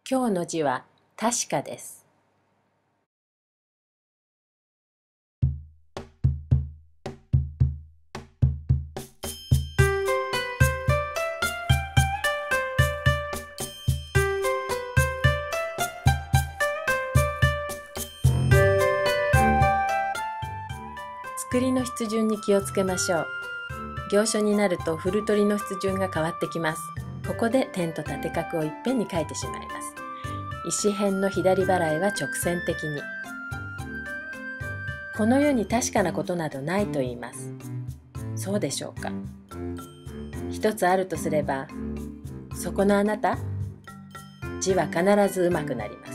今日の字は確かです。作りの筆順に気をつけましょう。行書になると古取りの筆順が変わってきます。ここで点と縦画をいっぺんに書いてしまいます。石辺の左払いは直線的に。この世に確かなことなどないと言います。そうでしょうか。一つあるとすれば、そこのあなた、字は必ずうまくなります。